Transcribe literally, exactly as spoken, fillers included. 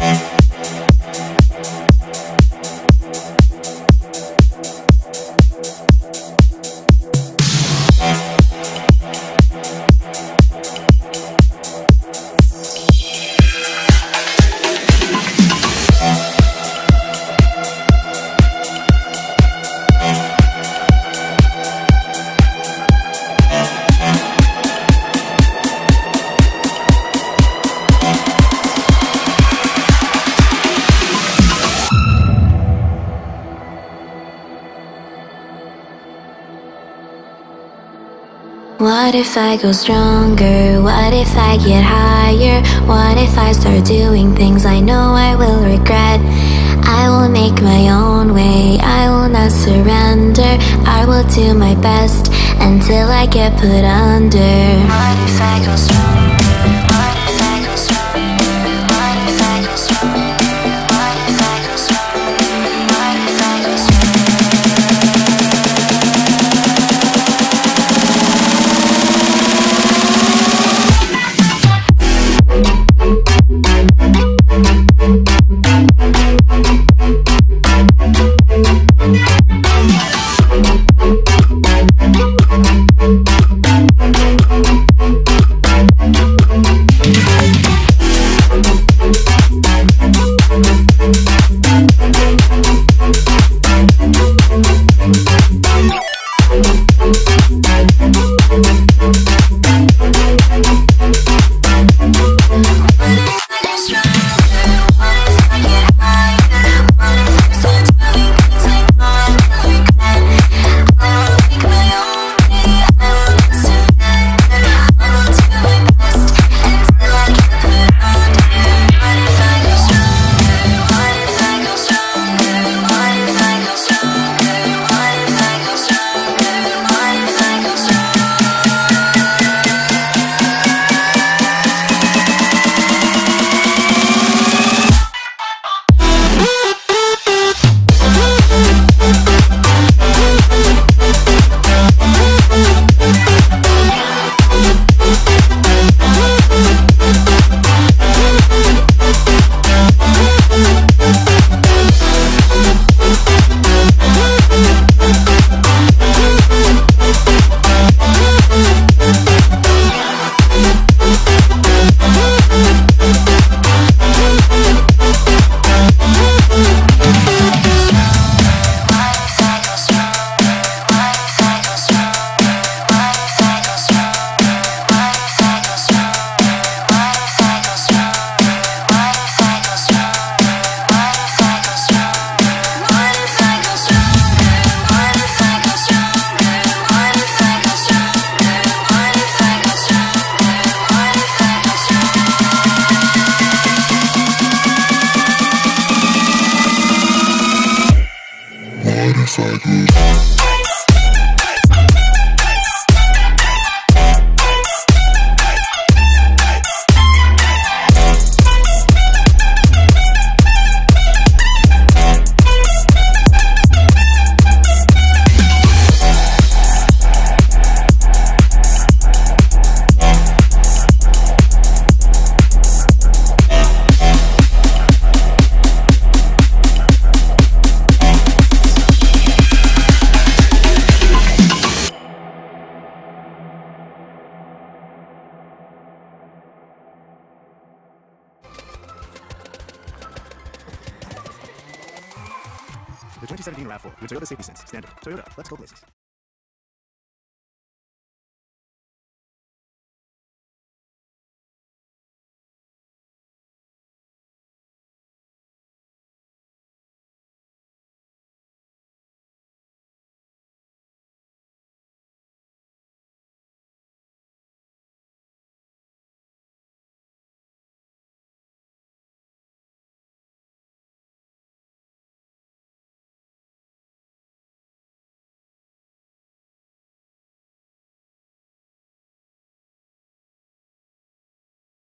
What if I go stronger? What if I get higher? What if I start doing things I know I will regret? I will make my own way, I will not surrender. I will do my best until I get put under. What if I go stronger? What if I go stronger? What if I go stronger? What if I go stronger? What if I go stronger? The twenty seventeen RAV four with Toyota Safety Sense. Standard. Toyota. Let's go places.